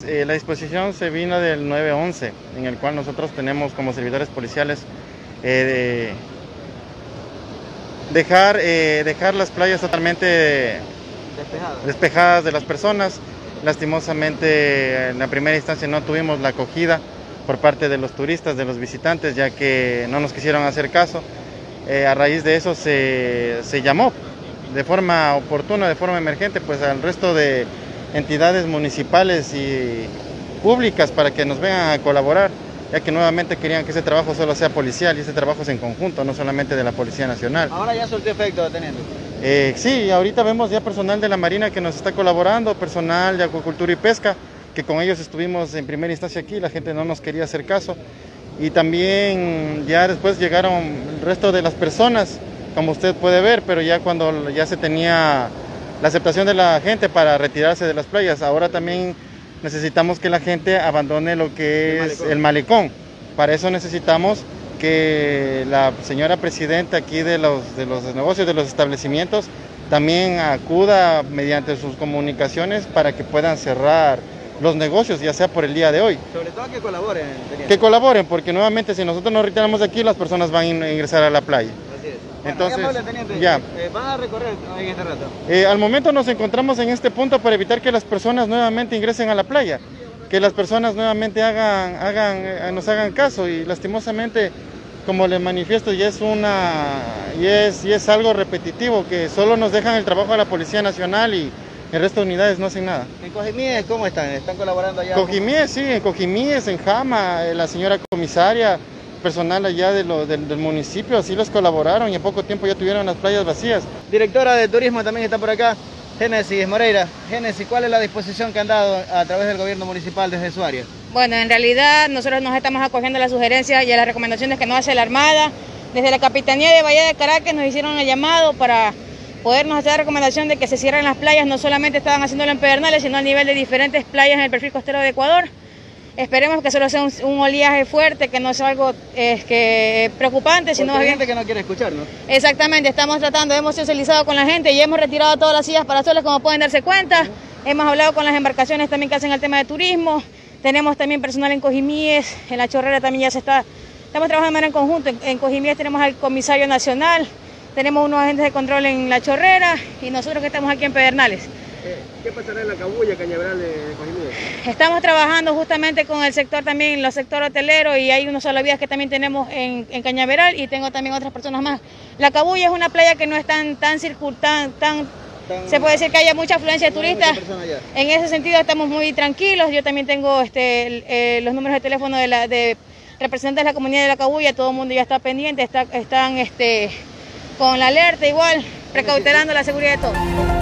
La disposición se vino del 911, en el cual nosotros tenemos como servidores policiales dejar las playas totalmente despejadas de las personas. Lastimosamente, en la primera instancia no tuvimos la acogida por parte de los turistas, de los visitantes, ya que no nos quisieron hacer caso. A raíz de eso se llamó de forma oportuna, de forma emergente, pues al resto de entidades municipales y públicas para que nos vengan a colaborar, ya que nuevamente querían que ese trabajo solo sea policial y ese trabajo es en conjunto, no solamente de la Policía Nacional. Ahora ya surtió efecto, teniente. Sí, ahorita vemos ya personal de la Marina que nos está colaborando, personal de Acuacultura y Pesca, que con ellos estuvimos en primera instancia aquí, la gente no nos quería hacer caso. Y también ya después llegaron el resto de las personas, como usted puede ver, pero ya cuando ya se tenía la aceptación de la gente para retirarse de las playas, ahora también necesitamos que la gente abandone lo que es el malecón. Para eso necesitamos que la señora presidenta aquí de los negocios, de los establecimientos, también acuda mediante sus comunicaciones para que puedan cerrar los negocios, ya sea por el día de hoy. Sobre todo que colaboren. Que colaboren, porque nuevamente si nosotros nos retiramos de aquí, las personas van a ingresar a la playa. Así es. Entonces, bueno, teniente, ya. ¿van a recorrer en este rato? Al momento nos encontramos en este punto para evitar que las personas nuevamente ingresen a la playa, que las personas nuevamente nos hagan caso, y lastimosamente, como les manifiesto, ya es algo repetitivo, que solo nos dejan el trabajo a la Policía Nacional y el resto de unidades no hacen nada. ¿En Cojimíes cómo están? ¿Están colaborando allá? Cojimíes, sí, en Cojimíes, en Jama, la señora comisaria, personal allá del municipio, así los colaboraron y en poco tiempo ya tuvieron las playas vacías. Directora de Turismo también está por acá, Génesis Moreira. Génesis, ¿cuál es la disposición que han dado a través del gobierno municipal desde su área? Bueno, en realidad nosotros nos estamos acogiendo a las sugerencias y a las recomendaciones que nos hace la Armada. Desde la Capitanía de Bahía de Caracas nos hicieron el llamado para podernos hacer la recomendación de que se cierren las playas. No solamente estaban haciéndolo en Pedernales, sino a nivel de diferentes playas en el perfil costero de Ecuador. Esperemos que solo sea un oleaje fuerte, que no sea algo preocupante, sino hay gente que no quiere escucharnos. Exactamente, estamos tratando, hemos socializado con la gente y hemos retirado todas las sillas para soles, como pueden darse cuenta. Hemos hablado con las embarcaciones también que hacen el tema de turismo. Tenemos también personal en Cojimíes, en La Chorrera también estamos trabajando de manera en conjunto. En Cojimíes tenemos al comisario nacional, tenemos unos agentes de control en La Chorrera y nosotros que estamos aquí en Pedernales. ¿Qué pasará en la Cabuya, Cañaveral de Cojimíes? Estamos trabajando justamente con el sector también, el sector hotelero, y hay unos salvavidas que también tenemos en Cañaveral y tengo también otras personas más. La Cabuya es una playa que no es tan se puede decir que haya mucha afluencia de turistas. En ese sentido estamos muy tranquilos. Yo también tengo los números de teléfono de representantes de la comunidad de la Cabuya. Todo el mundo ya está pendiente, están con la alerta igual, precautelando la seguridad de todos.